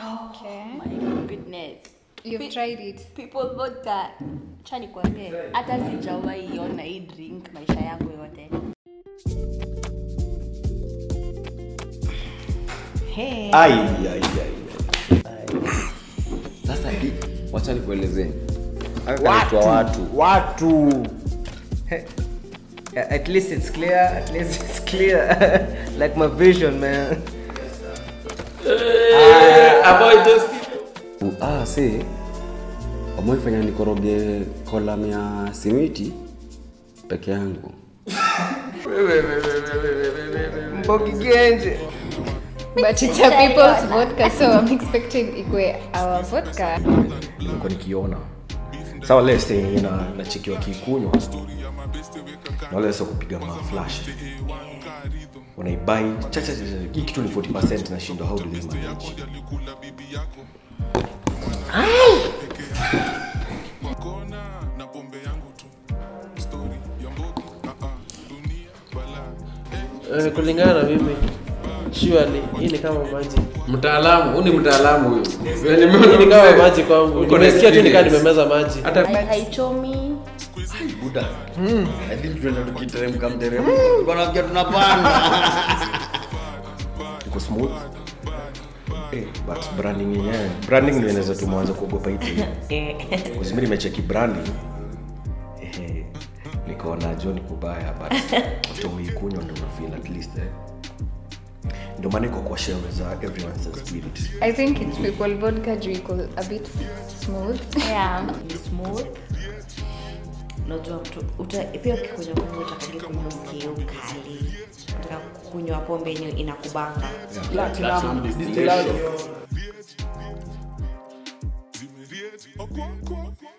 Okay. My goodness. You've tried it. People vodka. Chani kwambie hata sijawahi iona hii drink maisha yangu yote. Hey. Ai. Sasa wacha nikuelezee. Watu. Hey. At least it's clear. Like my vision, man. Avoid those people. See. Wamoifanya nikoroge kolam ya simiti peke yangu. Mbogi genje. But it's a people's vodka, so I'm expecting ikwe our vodka. Niko nikiona. Sawa let's say na chikiwa kikunywa. Na wale sasa kupiga ma flash. Unaibuy chacha kitu ni 40% na shindo how do they manage? Kulingana na mimi surely hii ni kama maji. Mtaalamu, ni mtaalamu huyo. Hii ni kama maji kwangu. Nimesikia tu nikaa nimemeza maji. Hata haichomi. Buda. Hadi tuende tukiteremka mteremko. Bwana pia tunapanda. Iko smooth. But branding ndio inaweza tuanze kuogopa hivi. Kwa nimecheki branding. Nikaona John kubaya but after kuikunywa ndio na feel at least ndio maana iko kwa shelves za everyone says spirit. I think it's people vodka drink a bit smooth. Yeah, smooth. Unajua pia ukikunywa utakaje kunywa ukali. Unataka kunywa pombe yenyewe inakubanga. Platinum.